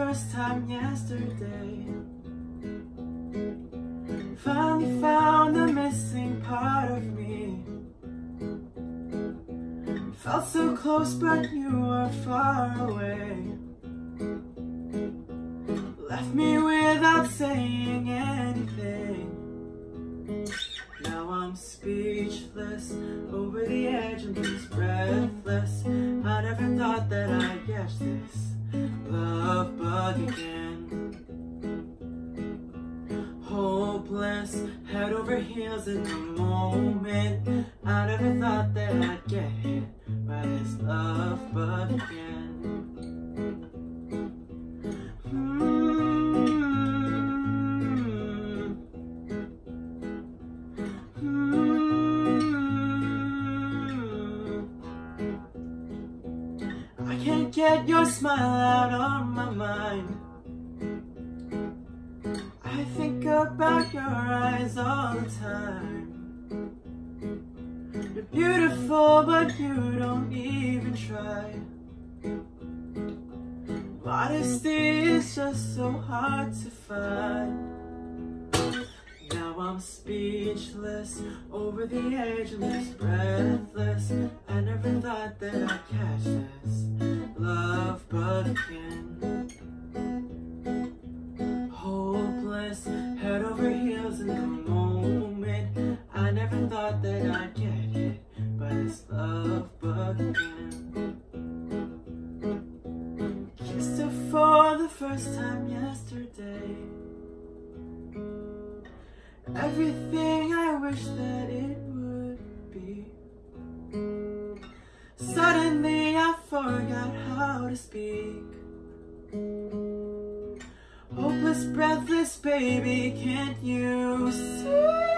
first time yesterday. Finally found the missing part of me. Felt so close but you were far away. Left me without saying anything. Now I'm speechless, over the edge and just breathless. I never thought that I'd catch this love bug again. Hopeless, head over heels in the moment. I never thought that I'd get hit by this love bug again. I can't get your smile out on my mind. I think about your eyes all the time. You're beautiful, but you don't even try. Modesty is just so hard to find. Now I'm speechless, over the edge and just breathless. I never thought that I'd catch this love bug again. Hopeless, head over heels in the moment. I never thought that I'd get hit by this love bug again. Kissed her for the first time yesterday. Everything I wish that it would be. Suddenly I forgot how to speak. Hopeless, breathless, baby, can't you see?